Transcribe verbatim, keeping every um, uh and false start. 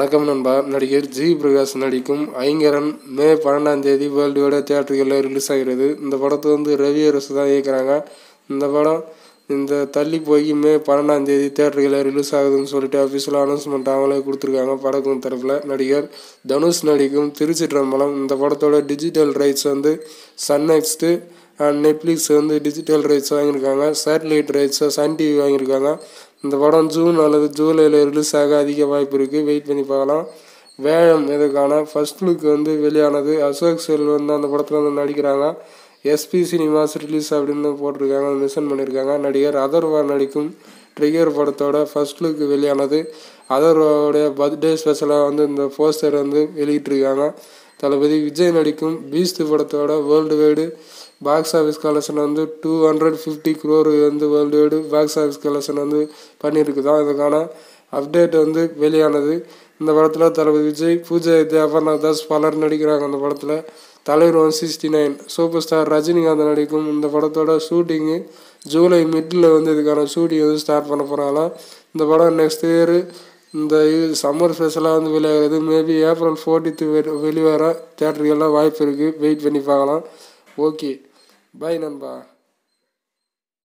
வணக்கம் நண்பா. நடிகர் ஜி பிரகாஷ் நடிக்கும் ஐங்கரன் மே பன்னெண்டாம் தேதி வேர்ல்டோட தியேட்டர்களில் ரிலீஸ் ஆகிறது. இந்த படத்தை வந்து ரவி அரசு தான் இயக்குறாங்க. இந்த படம் இந்த தள்ளி போய் மே பன்னெண்டாம் தேதி தியேட்டர்களில் ரிலீஸ் ஆகுதுன்னு சொல்லிட்டு அஃபிஷியலாக அனௌன்ஸ்மெண்ட் அவங்களே கொடுத்துருக்காங்க. படக்கும் தரப்பில் நடிகர் தனுஷ் நடிக்கும் திருச்சிற்றம்பலம். இந்த படத்தோட டிஜிட்டல் ரைட்ஸ் வந்து சன் நெக்ஸ்ட்டு அண்ட் நெட்ஃப்ளிக்ஸ் வந்து டிஜிட்டல் ரைட்ஸ் வாங்கியிருக்காங்க. சேட்டலைட் ரைட்ஸை சன் டிவி வாங்கியிருக்காங்க. இந்த படம் ஜூன் அல்லது ஜூலையில் ரிலீஸ் ஆக அதிக வாய்ப்பு இருக்குது. வெயிட் பண்ணி பார்க்கலாம். வேழம் இதுக்கான ஃபர்ஸ்ட் லுக் வந்து வெளியானது. அசோக் செல் வந்து அந்த படத்தில் வந்து நடிக்கிறாங்க. எஸ்பி சினிமாஸ் ரிலீஸ் அப்படின்னு போட்டிருக்காங்க, மென்ஷன் பண்ணியிருக்காங்க. நடிகர் அதர்வா நடிக்கும் ட்ரிகர் படத்தோட ஃபர்ஸ்ட் லுக் வெளியானது. அதர்வாவுடைய பர்த்டே ஸ்பெஷலாக வந்து இந்த போஸ்டர் வந்து வெளியிட்டிருக்காங்க. தளபதி விஜய் நடிக்கும் பீஸ்ட் படத்தோட world wide box office collection வந்து டூ ஹண்ட்ரட் ஃபிஃப்டி க்ரோர் வந்து world wide box office collection வந்து பண்ணியிருக்குதான். இதுக்கான அப்டேட் வந்து வெளியானது. இந்த படத்தில் தளபதி விஜய், பூஜா வித்யா, அபர்ணா தாஸ் பலர் நடிக்கிறாங்க. அந்த படத்தில் தலைவர் one sixty nine super star Rajinikanth நடிக்கும். இந்த படத்தோட ஷூட்டிங்கு ஜூலை மிட்டில் வந்து இதுக்கான ஷூட்டிங் வந்து ஸ்டார்ட் பண்ண போகிறாங்க. இந்த படம் நெக்ஸ்ட் இயர் இந்த சம்மர் ஸ்பெஷலாக வந்து வெளியாகிறது. மேபி ஏப்ரல் ஃபோர்டீன்த் வெளிவர தியேட்டருக்கெல்லாம் வாய்ப்பு இருக்குது. வெயிட் பண்ணி பார்க்கலாம். ஓகே, பாய் நண்பா.